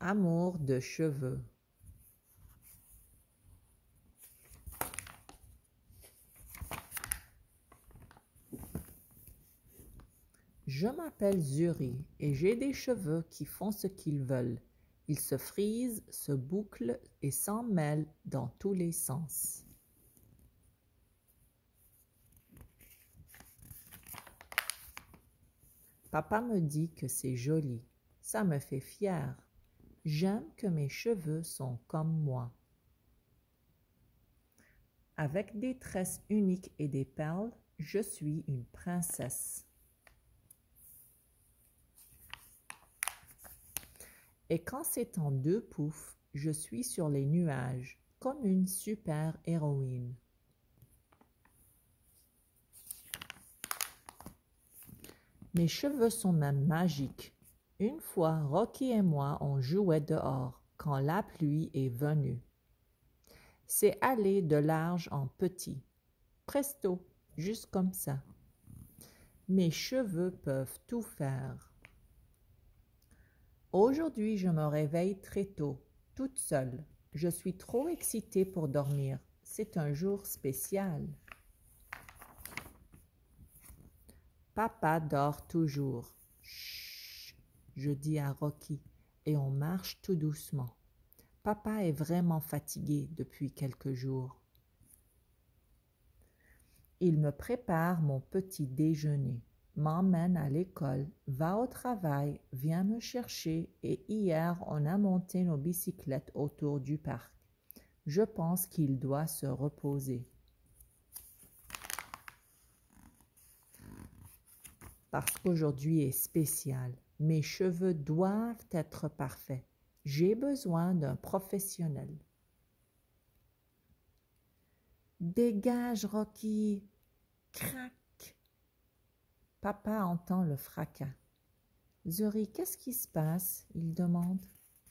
Amour de cheveux. Je m'appelle Zuri et j'ai des cheveux qui font ce qu'ils veulent. Ils se frisent, se bouclent et s'en mêlent dans tous les sens. Papa me dit que c'est joli. Ça me fait fière. J'aime que mes cheveux sont comme moi. Avec des tresses uniques et des perles, je suis une princesse. Et quand c'est en deux poufs, je suis sur les nuages, comme une super-héroïne. Mes cheveux sont même magiques. Une fois, Rocky et moi, on jouait dehors quand la pluie est venue. C'est allé de large en petit. Presto, juste comme ça. Mes cheveux peuvent tout faire. Aujourd'hui, je me réveille très tôt, toute seule. Je suis trop excitée pour dormir. C'est un jour spécial. Papa dort toujours. Chut, je dis à Rocky, et on marche tout doucement. Papa est vraiment fatigué depuis quelques jours. Il me prépare mon petit déjeuner, m'emmène à l'école, va au travail, vient me chercher et hier on a monté nos bicyclettes autour du parc. Je pense qu'il doit se reposer. Parce qu'aujourd'hui est spécial. Mes cheveux doivent être parfaits. J'ai besoin d'un professionnel. Dégage, Rocky! Crac! Papa entend le fracas. Zuri, qu'est-ce qui se passe? Il demande.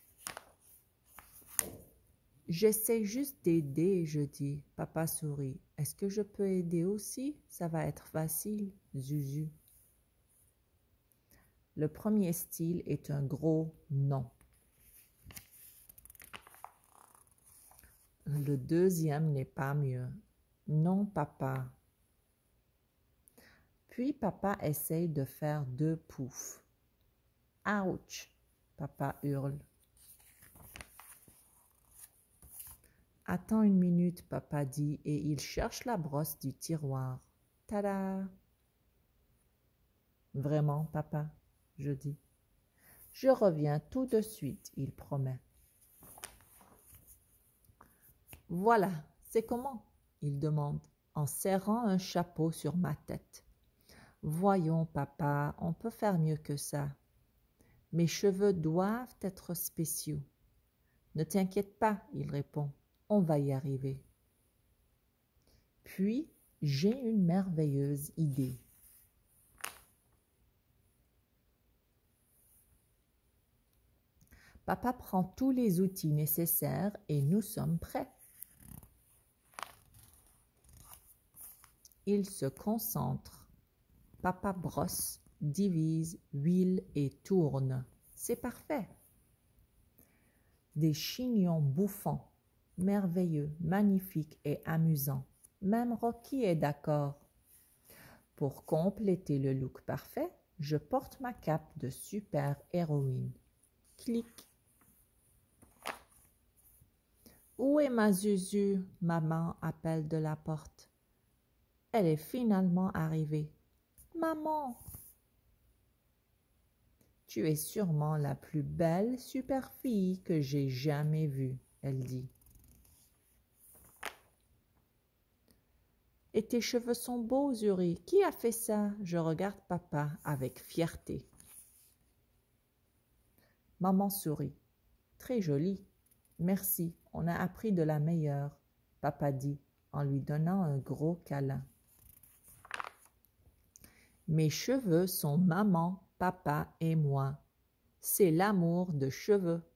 J'essaie juste d'aider, je dis. Papa sourit. Est-ce que je peux aider aussi? Ça va être facile, Zuzu. Le premier style est un gros non. Le deuxième n'est pas mieux. Non, papa. Puis papa essaye de faire 2 poufs. Ouch! Papa hurle. Attends une minute, papa dit, et il cherche la brosse du tiroir. Tada! Vraiment, papa? Je dis. Je reviens tout de suite, il promet. Voilà, c'est comment? Il demande, en serrant un chapeau sur ma tête. Voyons, papa, on peut faire mieux que ça. Mes cheveux doivent être spéciaux. Ne t'inquiète pas, il répond, on va y arriver. Puis, j'ai une merveilleuse idée. Papa prend tous les outils nécessaires et nous sommes prêts. Il se concentre. Papa brosse, divise, huile et tourne. C'est parfait. Des chignons bouffants, merveilleux, magnifiques et amusants. Même Rocky est d'accord. Pour compléter le look parfait, je porte ma cape de super-héroïne. Clic. Où est ma Zuzu? Maman appelle de la porte. Elle est finalement arrivée. Maman! Tu es sûrement la plus belle super fille que j'ai jamais vue, elle dit. Et tes cheveux sont beaux, Zuri. Qui a fait ça? Je regarde papa avec fierté. Maman sourit. Très joli. Merci, on a appris de la meilleure, papa dit en lui donnant un gros câlin. Mes cheveux sont maman, papa et moi. C'est l'amour de cheveux.